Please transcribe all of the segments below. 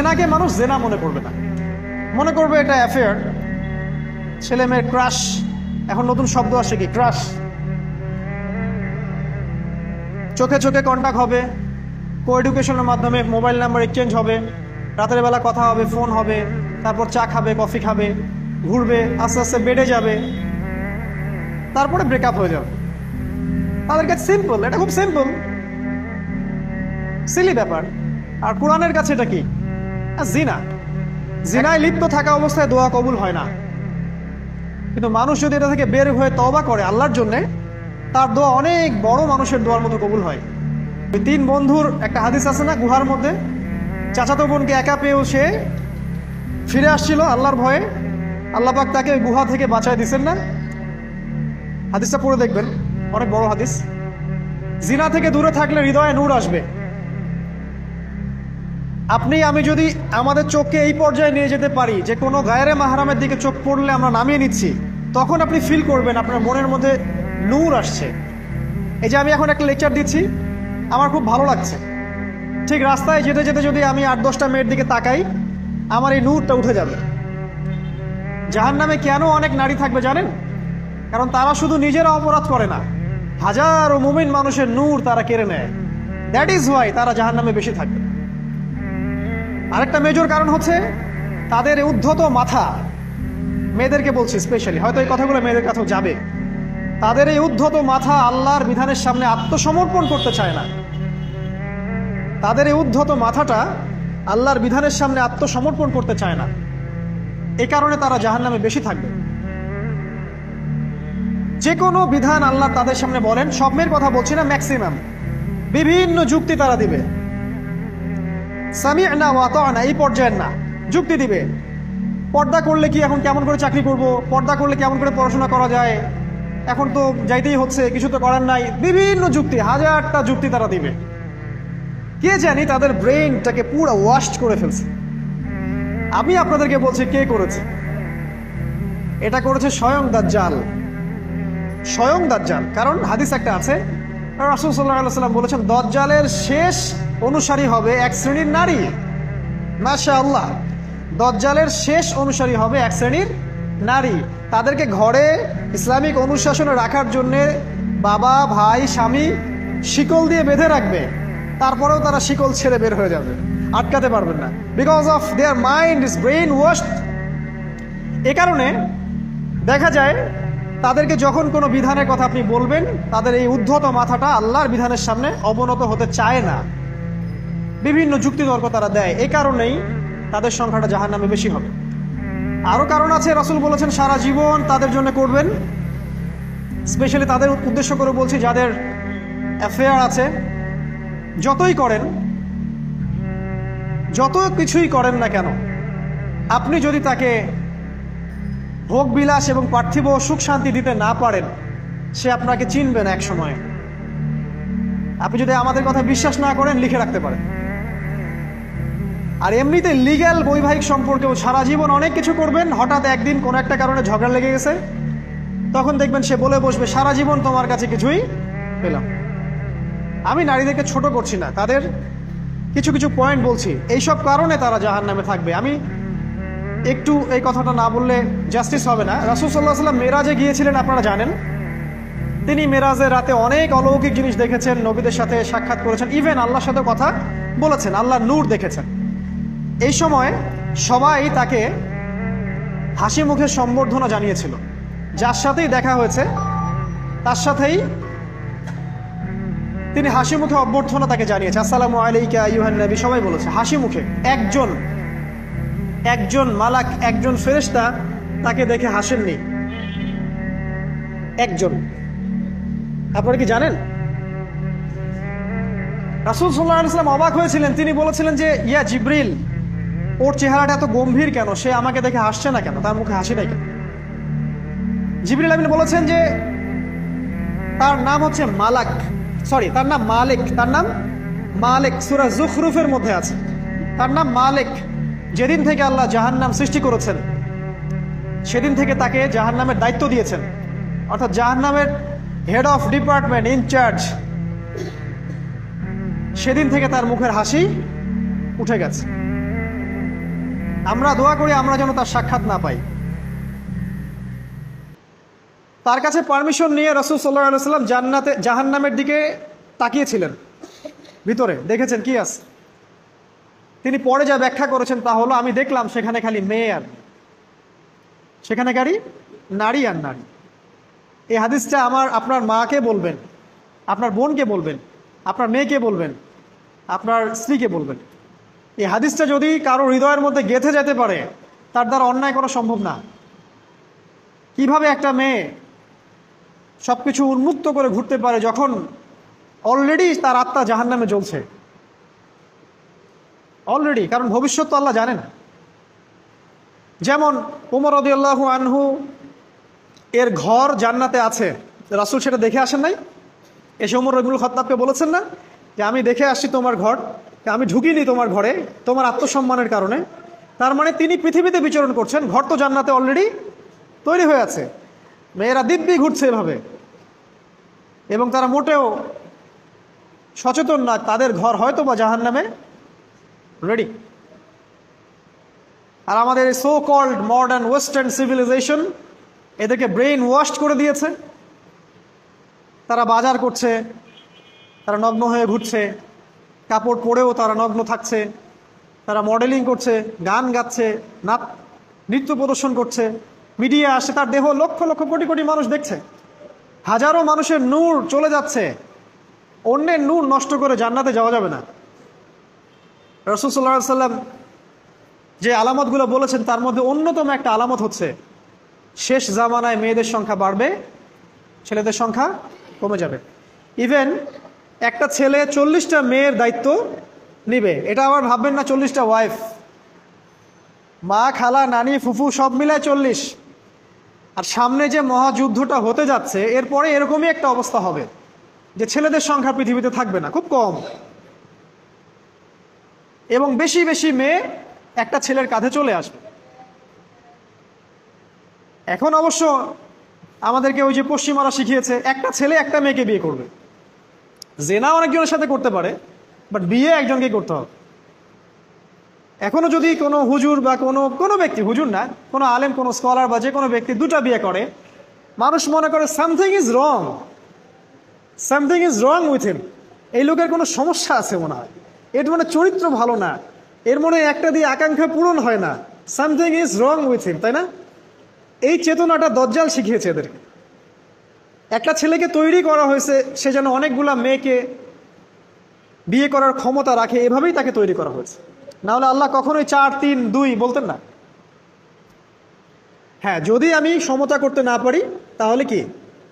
জেনাকে মানুষ জেনা মনে করবে না, মনে করবে এটা অ্যাফেয়ার, ছেলে মেয়ের ক্রাশ। এখন নতুন শব্দ আসে কি, ক্রাশ। চোখে চোখে কন্টাক্ট হবে, কো এডুকেশনের মাধ্যমে মোবাইল নাম্বার এক্সচেঞ্জ হবে, রাতের বেলা কথা হবে, ফোন হবে, তারপর চা খাবে, কফি খাবে, ঘুরবে, আস্তে আস্তে বেড়ে যাবে, তারপরে ব্রেকআপ হয়ে যাবে। তাদের কাছে সিম্পল, এটা খুব সিম্পল, সিলি ব্যাপার। আর কোরআনের কাছে এটা কি? জিনা। জিনায় লিপ্ত থাকা অবস্থায় দোয়া কবুল হয় না, কিন্তু মানুষ যদি এটা থেকে বের হয়ে তওবা করে আল্লাহর জন্যে, তার দোয়া অনেক বড় মানুষের দোয়ার মতো কবুল হয়। ওই 3 বন্ধুর একটা হাদিস আছে না, গুহার মধ্যে চাচাতো বোনকে একা পেয়েও সে ফিরে আসছিল আল্লাহর ভয়ে, আল্লাহ পাক তাকে ওই গুহা থেকে বাঁচায় দিচ্ছেন না? হাদিসটা পড়ে দেখবেন, অনেক বড় হাদিস। জিনা থেকে দূরে থাকলে হৃদয়ে নূর আসবে। আপনি আমি যদি আমাদের চোখকে এই পর্যায়ে নিয়ে যেতে পারি যে কোনো গায়রে মাহরামের দিকে চোখ পড়লে আমরা নামিয়ে নিচ্ছি, তখন আপনি ফিল করবেন আপনার মনের মধ্যে নূর আসছে। এই যে আমি এখন একটা লেকচার দিচ্ছি, আমার খুব ভালো লাগছে। ঠিক রাস্তায় যেতে যেতে যদি আমি 8-10টা মেয়ের দিকে তাকাই, আমার এই নূরটা উঠে যাবে। জাহান্নামে কেন অনেক নারী থাকবে জানেন? কারণ তারা শুধু নিজেরা অপরাধ করে না, হাজারো মুমিন মানুষের নূর তারা কেড়ে নেয়। দ্যাট ইজ ওয়াই তারা জাহান্নামে বেশি থাকবে। আরেকটা মেজর কারণ হচ্ছে তাদের উদ্ধত মাথা। মেয়েদেরকে বলছি স্পেশালি, হয়তো এই কথাগুলো মেয়েদের কাছেও যাবে। তাদের এই উদ্ধত মাথা আল্লাহর বিধানের সামনে আত্মসমর্পণ করতে চায় না। তাদের এই উদ্ধত মাথাটা আল্লাহর বিধানের সামনে আত্মসমর্পণ করতে চায় না, এ কারণে তারা জাহান্নামে বেশি থাকবে। যে কোনো বিধান আল্লাহ তাদের সামনে বলেন, সব মেয়ের কথা বলছি না, ম্যাক্সিমাম বিভিন্ন যুক্তি তারা দিবে। সামি'না ওয়া আতা'না এই পর্যায়ের না, যুক্তি দিবে। পর্দা করলে কি এখন কেমন করে চাকরি করব, পর্দা করলে কেমন করে পড়াশোনা করা যায়, এখন তো যাইতেই হচ্ছে, কিছু তো করার নাই, বিভিন্ন যুক্তি, হাজারটা যুক্তি তারা দিবে। কে জানি তাদের ব্রেইনটাকে পুরো ওয়াশ করে ফেলছে। আমি আপনাদেরকে বলছি কে করেছে? এটা করেছে স্বয়ং দাজ্জাল। স্বয়ং দাজ্জাল। কারণ হাদিস একটা আছে, রাসূল সাল্লাল্লাহু আলাইহি ওয়াসাল্লাম বলেছেন দাজ্জালের শেষ অনুসারী হবে এক শ্রেণীর নারী। মাশাআল্লাহ, দাজ্জালের শেষ অনুসারী হবে এক শ্রেণীর নারী। তাদেরকে ঘরে ইসলামিক অনুশাসনে রাখার জন্য বাবা, ভাই, স্বামী শিকল দিয়ে বেঁধে রাখবে, তারপরেও তারা শিকল ছেড়ে বের হয়ে যাবে, আটকাতে পারবেন না। Because of their mind is brain washed. এ কারণে দেখা যায় তাদেরকে যখন কোনো বিধানের কথা আপনি বলবেন, তাদের এই উদ্ধত মাথাটা আল্লাহর বিধানের সামনে অবনত হতে চায় না, বিভিন্ন যুক্তিতর্ক তারা দেয়। এই কারণেই তাদের সংখ্যাটা জাহান্নামে বেশি হবে। আরও কারণ আছে, রাসূল বলেছেন সারা জীবন তাদের জন্য করবেন। স্পেশালি তাদের উদ্দেশ্য করে বলছি যাদের অ্যাফেয়ার আছে। যতই করেন, যত কিছুই করেন না কেন, আপনি যদি তাকে ভোগ বিলাস এবং পার্থিব সুখ শান্তি দিতে না পারেন, সে আপনাকে চিনবে না এক সময়। আপনি যদি আমাদের কথা বিশ্বাস না করেন, লিখে রাখতে পারেন। আর এমনিতে লিগ্যাল বৈবাহিক সম্পর্কেও সারা জীবন অনেক কিছু করবেন, হঠাৎ একদিন কোনো একটা কারণে ঝগড়া লেগে গেছে, তখন দেখবেন সে বলে বসবে সারা জীবন তোমার কাছে কিছুই পেলাম। আমি নারীদেরকে ছোট করছি না, তাদের কিছু কিছু পয়েন্ট বলছি, এইসব কারণে তারা জাহান্নামে থাকবে। আমি একটু এই কথাটা না বললে জাস্টিস হবে না। রাসূল সাল্লাল্লাহু আলাইহি ওয়াসাল্লাম মেরাজে গিয়েছিলেন, আপনারা জানেন। তিনি মেরাজের রাতে অনেক অলৌকিক জিনিস দেখেছেন, নবীদের সাথে সাক্ষাৎ করেছেন, ইভেন আল্লাহর সাথে কথা বলেছেন, আল্লাহর নূর দেখেছেন। এই সময় সবাই তাকে হাসি মুখে সম্বর্ধনা জানিয়েছিল। যার সাথেই দেখা হয়েছে তার সাথেই তিনি হাসি মুখে অভ্যর্থনা তাকে জানিয়েছে, আসসালামু আলাইকা আইয়ুহান নবী, সবাই বলেছে হাসি মুখে। একজন মালাক, একজন ফেরেশতা তাকে দেখে হাসেননি, একজন। আপনারা কি জানেন? রাসূল সাল্লাল্লাহু আলাইহি ওয়াসাল্লাম অবাক হয়েছিলেন। তিনি বলেছিলেন যে ইয়া জিবরিল, ওর চেহারাটা এত গম্ভীর কেন, সে আমাকে দেখে হাসছে না কেন, তার মুখে হাসি নাই কেন? জিবরিল আমিন বলেছেন যে তার নাম হচ্ছে মালাক, সরি তার নাম মালিক, তার নাম মালিক, সূরা যুখরুফের মধ্যে আছে, তার নাম মালিক। যেদিন থেকে আল্লাহ জাহান্নাম সৃষ্টি করেছেন, সেদিন থেকে তাকে জাহান্নামের দায়িত্ব দিয়েছেন, অর্থাৎ জাহান্নামের হেড অফ ডিপার্টমেন্ট, ইনচার্জ। সেদিন থেকে তার মুখের হাসি উঠে গেছে। আমরা দোয়া করি আমরা যেন তার সাক্ষাৎ না পাই। তার কাছে পারমিশন নিয়ে রাসূল সাল্লাল্লাহু আলাইহি ওয়াসাল্লাম জাহান্নামের দিকে তাকিয়েছিলেন, ভিতরে দেখেছেন কি আছে। তিনি পরে যা ব্যাখ্যা করেছেন তা হলো, আমি দেখলাম সেখানে খালি মেয়ে আর সেখানে খালি নারী আর নারী। এই হাদিসটা আপনার মাকে বলবেন, আপনার বোনকে বলবেন, আপনার মেয়েকে বলবেন, আপনার স্ত্রীকে বলবেন। এই হাদিসটা যদি কারো হৃদয়ের মধ্যে গেঁথে যেতে পারে, তার দ্বারা অন্যায় করা সম্ভব না। কিভাবে একটা মেয়ে সবকিছু উন্মুক্ত করে ঘুরতে পারে যখন অলরেডি তার আত্মা জাহান্নামে জ্বলছে অলরেডি, কারণ ভবিষ্যৎ তো আল্লাহ জানেন। যেমন ওমর রাদিয়াল্লাহু আনহু এর ঘর জান্নাতে আছে, রাসূল সেটা দেখে আসেন নাই? এসে ওমর ইবনুল খাত্তাবকে বলেছেন না যে আমি দেখে আসছি তোমার ঘর, আমি ঢুকিনি তোমার ঘরে তোমার আত্মসম্মানের কারণে। তার মানে তিনি পৃথিবীতে বিচরণ করছেন, ঘর তো জান্নাতে অলরেডি তৈরি হয়ে আছে। মেয়েরা দিব্যি ঘুরছে এভাবে, এবং তারা মোটেও সচেতন না তাদের ঘর হয়তো বা জাহান্নামে রেডি। আর আমাদের so called modern western civilisation এদেরকে ব্রেইন ওয়াশ করে দিয়েছে। তারা বাজার করছে, তারা নগ্ন হয়ে ঘুরছে, কাপড় পরেও তারা নগ্ন থাকছে, তারা মডেলিং করছে, গান গাচ্ছে, নৃত্য প্রদর্শন করছে, মিডিয়া আসে, তার দেহ লক্ষ লক্ষ কোটি কোটি মানুষ দেখছে। হাজারো মানুষের নূর চলে যাচ্ছে, অন্যের নূর নষ্ট করে জান্নাতে যাওয়া যাবে না। রাসূল সাল্লাল্লাহু আলাইহি ওয়াসাল্লাম যে আলামতগুলো বলেছেন তার মধ্যে অন্যতম একটা আলামত হচ্ছে শেষ জামানায় মেয়েদের সংখ্যা বাড়বে, ছেলেদের সংখ্যা কমে যাবে। ইভেন একটা ছেলে 40টা মেয়ের দায়িত্ব নিবে। এটা আবার ভাববেন না 40টা ওয়াইফ, মা, খালা, নানি, ফুফু সব মিলায় 40। আর সামনে যে মহাযুদ্ধটা হতে যাচ্ছে এরপরে এরকমই একটা অবস্থা হবে যে ছেলেদের সংখ্যা পৃথিবীতে থাকবে না, খুব কম, এবং বেশি বেশি মেয়ে একটা ছেলের কাঁধে চলে আসবে। এখন অবশ্য আমাদেরকে ওই যে পশ্চিমারা শিখিয়েছে একটা ছেলে একটা মেয়েকে বিয়ে করবে। জেনা অনেকজনের সাথে করতে পারে, বাট বিয়ে একজনকে করতে হবে। এখনো যদি কোনো হুজুর বা কোনো ব্যক্তি, হুজুর না, কোনো আলেম, কোনো স্কলার বা যে কোনো ব্যক্তি দুটা বিয়ে করে, মানুষ মনে করে something is wrong, something is wrong with him. এই লোকের কোনো সমস্যা আছে মনে হয়, এর মানে চরিত্র ভালো না, এর মনে একটা দিয়ে আকাঙ্ক্ষা পূরণ হয় না, something is wrong with him, তাই না? এই চেতনাটা দজ্জাল শিখিয়েছে এদেরকে। একটা ছেলেকে তৈরি করা হয়েছে সে যেন অনেকগুলা মেয়েকে বিয়ে করার ক্ষমতা রাখে, এভাবেই তাকে তৈরি করা হয়েছে। না হলে আল্লাহ কখনোই 4, 3, 2 বলতেন না। হ্যাঁ, যদি আমি সমতা করতে না পারি তাহলে কি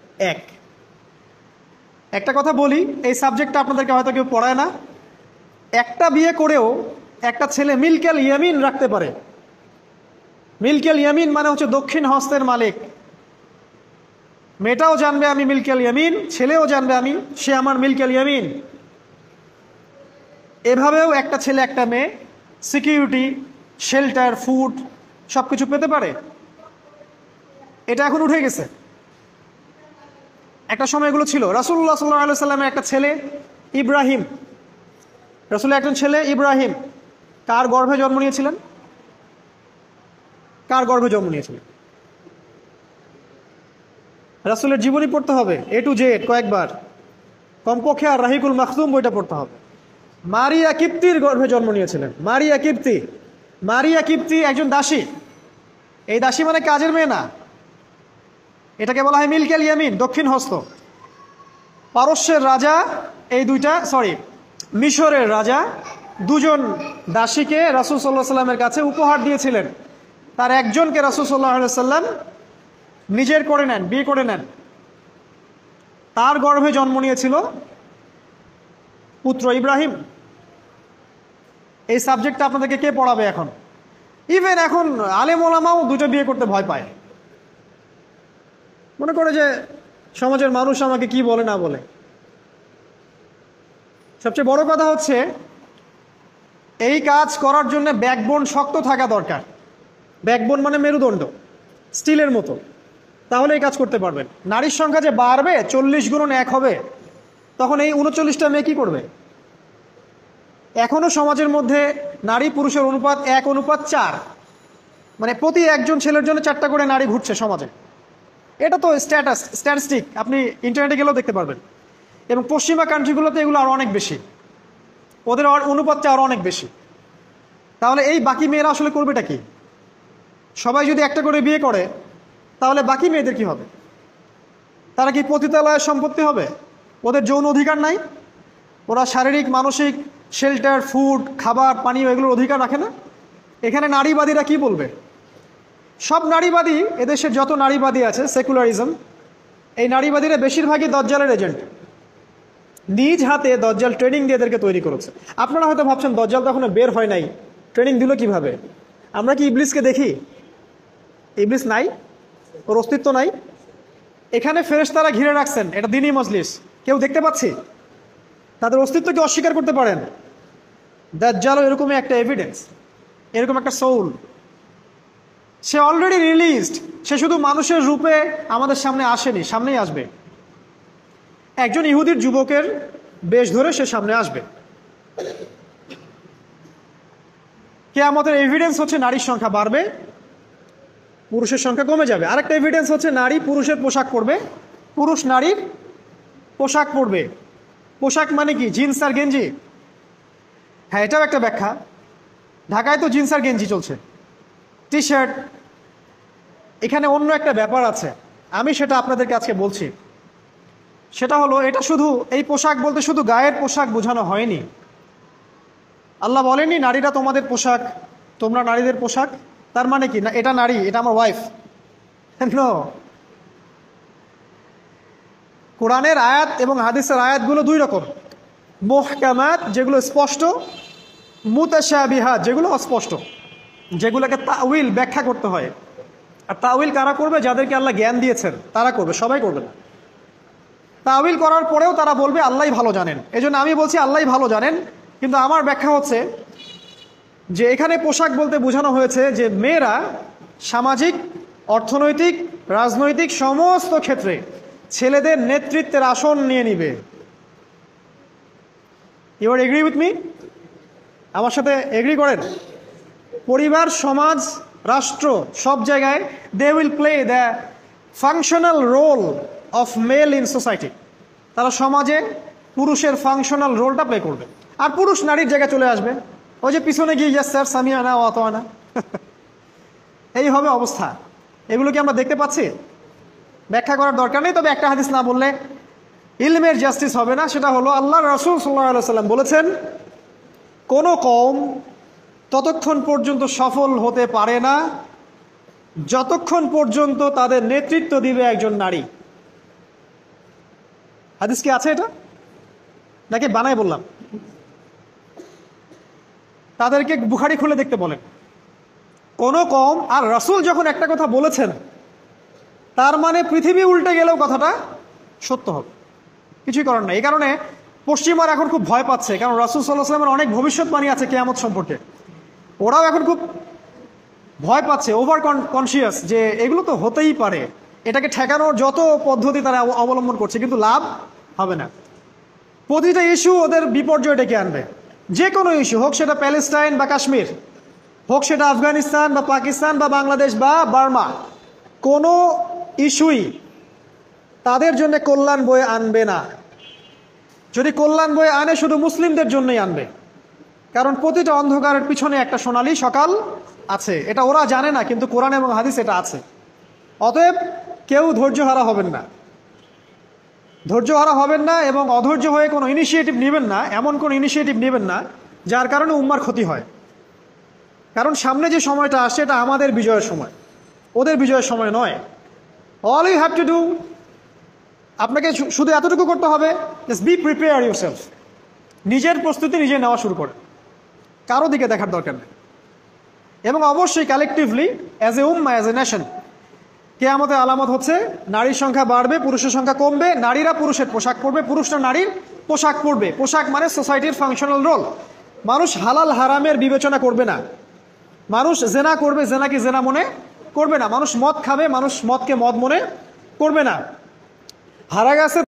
একটা কথা বলি, এই সাবজেক্টটা আপনাদেরকে হয়তো কেউ পড়ায় না। একটা বিয়ে করেও একটা ছেলে মিলকেল ইয়ামিন রাখতে পারে। মিলকেল ইয়ামিন মানে হচ্ছে দক্ষিণ হস্তের মালিক। মেয়েটাও জানবে আমি মিলকেল ইয়ামিন, ছেলেও জানবে সে আমার মিলকেল ইয়ামিন। এভাবেও একটা ছেলে একটা মেয়ে সিকিউরিটি, শেল্টার, ফুড সবকিছু পেতে পারে। এটা এখন উঠে গেছে, একটা সময় এগুলো ছিল। রাসূলুল্লাহ সাল্লাল্লাহু আলাইহি ওয়াসাল্লামের একটা ছেলে ইব্রাহিম, রাসূলের একজন ছেলে ইব্রাহিম কার গর্ভে জন্ম নিয়েছিলেন? কার গর্ভে জন্ম নিয়েছিলেন? রাসূলের জীবনী পড়তে হবে A to Z কয়েকবার, কমপক্ষে, আর রাহিকুল মাখতুম বইটা পড়তে হবে। মারিয়া কিপ্তির গর্ভে জন্ম নিয়েছিলেন। মারিয়া কিপ্তি একজন দাসী। এই দাসী মানে কাজের মেয়ে না, এটাকে বলা হয় মিলকেল ইয়ামিন, দক্ষিণ হস্ত। পারস্যের রাজা মিশরের রাজা দুজন দাসীকে রাসূল সাল্লাল্লাহু আলাইহি ওয়াসাল্লামের কাছে উপহার দিয়েছিলেন। তার একজনকে রাসূল সাল্লাল্লাহু আলাইহি ওয়াসাল্লাম নিজের করে নেন, বিয়ে করে নেন। তার গর্ভে জন্ম নিয়েছিল পুত্র ইব্রাহিম। এই সাবজেক্টটা আপনাদেরকে কে পড়াবে এখন? ইভেন এখন আলেম ওলামাও দুটো বিয়ে করতে ভয় পায়, মনে করে যে সমাজের মানুষ আমাকে কি বলে না বলে। সবচেয়ে বড় কথা হচ্ছে এই কাজ করার জন্য ব্যাকবোন শক্ত থাকা দরকার। ব্যাকবোন মানে মেরুদণ্ড, স্টিলের মতো, তাহলে এই কাজ করতে পারবেন। নারীর সংখ্যা যে বাড়বে, 40 গুণন 1 হবে, তখন এই 39টা মেয়ে কি করবে? এখনো সমাজের মধ্যে নারী পুরুষের অনুপাত 1:4। মানে প্রতি একজন ছেলের জন্য 4টা করে নারী ঘুরছে সমাজে। এটা তো স্ট্যাটিস্টিক, আপনি ইন্টারনেটে গেলেও দেখতে পারবেন। এবং পশ্চিমা কান্ট্রিগুলোতে এগুলো আরও অনেক বেশি, ওদের অনুপাতটা আরও অনেক বেশি। তাহলে এই বাকি মেয়েরা আসলে করবেটা কি? সবাই যদি একটা করে বিয়ে করে তাহলে বাকি মেয়েদের কি হবে? তারা কি পতিতালয়ের সম্পত্তি হবে? ওদের যৌন অধিকার নাই? ওরা শারীরিক মানসিক শেল্টার, ফুড, খাবার, পানীয় এগুলোর অধিকার রাখে না? এখানে নারীবাদীরা কি বলবে? সব নারীবাদী, এদেশের যত নারীবাদী আছে, সেকুলারিজম, এই নারীবাদীরা বেশিরভাগই দজ্জালের এজেন্ট। নিজ হাতে দজ্জাল ট্রেনিং দিয়ে এদেরকে তৈরি করেছে। আপনারা হয়তো ভাবছেন দজ্জাল তো এখনো বের হয় নাই, ট্রেনিং দিল কিভাবে? আমরা কি ইবলিসকে দেখি? ইবলিস নাই, ওর অস্তিত্ব নাই। এখানে ফেরেশতারা ঘিরে রাখছেন, এটা দ্বীনি মজলিস, কেউ দেখতে পাচ্ছি? তাদের অস্তিত্ব কি অস্বীকার করতে পারেন? দাজ্জালও এরকমই একটা এভিডেন্স, এরকম একটা সোল। সে অলরেডি রিলিজড, সে শুধু মানুষের রূপে আমাদের সামনে আসেনি, সামনেই আসবে। একজন ইহুদির যুবকের বেশ ধরে সে সামনে আসবে। কিয়ামতের এভিডেন্স হচ্ছে নারীর সংখ্যা বাড়বে, পুরুষের সংখ্যা কমে যাবে। আরেকটা এভিডেন্স হচ্ছে নারী পুরুষের পোশাক পরবে, পুরুষ নারীর পোশাক পরবে। পোশাক মানে কি? জিন্স আর গেঞ্জি? হ্যাঁ, এটাও একটা ব্যাখ্যা। ঢাকায় তো জিন্স আর গেঞ্জি চলছে, টি শার্ট। এখানে অন্য একটা ব্যাপার আছে, আমি সেটা আপনাদেরকে আজকে বলছি। সেটা হলো, এটা শুধু এই পোশাক বলতে শুধু গায়ের পোশাক বোঝানো হয়নি। আল্লাহ বলেনি নারীরা তোমাদের পোশাক, তোমরা নারীদের পোশাক। তার মানে কি না এটা নারী, এটা আমার ওয়াইফ? নো। কোরআনের আয়াত এবং হাদিসের আয়াতগুলো দুই রকম। মুহকামাত, যেগুলো স্পষ্ট, মুতাশাবিহাত, যেগুলো অস্পষ্ট, যেগুলোকে তাউইল, ব্যাখ্যা করতে হয়। আর তাউইল কারা করবে? যাদেরকে আল্লাহ জ্ঞান দিয়েছেন তারা করবে, সবাই করবে না। তাউইল করার পরেও তারা বলবে আল্লাহই ভালো জানেন। এজন্য আমি বলছি আল্লাহই ভালো জানেন, কিন্তু আমার ব্যাখ্যা হচ্ছে যে এখানে পোশাক বলতে বোঝানো হয়েছে যে মেয়েরা সামাজিক, অর্থনৈতিক, রাজনৈতিক সমস্ত ক্ষেত্রে ছেলেদের নেতৃত্বের আসন নিয়ে নিবে। You are agree with me? আমার সাথে এগ্রি করেন? পরিবার, সমাজ, রাষ্ট্র, সব জায়গায় they will play the functional role of male in society. তারা সমাজে পুরুষের ফাংশনাল রোলটা প্লে করবে, আর পুরুষ নারীর জায়গায় চলে আসবে। ওই যে পিছনে গিয়ে ইয়েস স্যার, সামিয়ানা ওয়া আতানা, এই হবে অবস্থা। এগুলো কি আমরা দেখতে পাচ্ছি? ব্যাখ্যা করার দরকার নেই, তবে একটা হাদিস না বললে ইলমের জাস্টিস হবে না। সেটা হলো আল্লাহ রাসূল সাল্লাল্লাহু আলাইহি ওয়াসাল্লাম বলেছেন, কোনো কওম ততক্ষণ পর্যন্ত সফল হতে পারে না যতক্ষণ পর্যন্ত তাদের নেতৃত্ব দিবে একজন নারী। হাদিস কি আছে এটা, নাকি বানায় বললাম? তাদেরকে বুখারী খুলে দেখতে বলেন। কোনো কওম, আর রাসূল যখন একটা কথা বলেছেন তার মানে পৃথিবী উল্টে গেলেও কথাটা সত্য হবে, কিছুই করার নাই। এই কারণে পশ্চিমারা এখন খুব ভয় পাচ্ছে, কারণ রাসূল সাল্লাল্লাহু আলাইহি ওয়াসাল্লামের অনেক ভবিষ্যৎবাণী আছে কিয়ামত সম্পর্কে। ওরাও এখন খুব ভয় পাচ্ছে, ওভার কনসিয়াস, যে এগুলো তো হতেই পারে। এটাকে ঠেকানোর যত পদ্ধতি তারা অবলম্বন করছে, কিন্তু লাভ হবে না। প্রতিটা ইস্যু ওদের বিপর্যয় ডেকে আনবে। যে কোনো ইস্যু হোক, সেটা প্যালেস্টাইন বা কাশ্মীর হোক, সেটা আফগানিস্তান বা পাকিস্তান বা বাংলাদেশ বা বার্মা, কোনো ইস্যুই তাদের জন্য কল্যাণ বয়ে আনবে না। যদি কল্যাণ বয়ে আনে, শুধু মুসলিমদের জন্যই আনবে, কারণ প্রতিটা অন্ধকারের পিছনে একটা সোনালী সকাল আছে। এটা ওরা জানে না, কিন্তু কোরআন এবং হাদিস এটা আছে। অতএব কেউ ধৈর্যহারা হবেন না, ধৈর্যহারা হবেন না, এবং অধৈর্য হয়ে কোনো ইনিশিয়েটিভ নেবেন না, এমন কোনো ইনিশিয়েটিভ নেবেন না যার কারণে উম্মার ক্ষতি হয়। কারণ সামনে যে সময়টা আসছে এটা আমাদের বিজয়ের সময়, ওদের বিজয়ের সময় নয়। All you have to do, আপনাকে শুধু এতটুকু করতে হবে, জাস্ট বি প্রিপেয়ার ইউরসেলফ। নিজের প্রস্তুতি নিজে নেওয়া শুরু করে, কারো দিকে দেখার দরকার নেই। এবং অবশ্যই collectively, as a Umma, as a nation, কিয়ামতের আলামত হচ্ছে নারীর সংখ্যা বাড়বে, পুরুষের সংখ্যা কমবে। নারীরা পুরুষের পোশাক পরবে, পুরুষরা নারীর পোশাক পরবে। পোশাক মানে সোসাইটির ফাংশনাল রোল। মানুষ হালাল হারামের বিবেচনা করবে না। মানুষ জেনা করবে, জেনাকে জেনা মনে করবে না। মানুষ মদ খাবে, মানুষ মদকে মদ মনে করবে না। হারা গেছে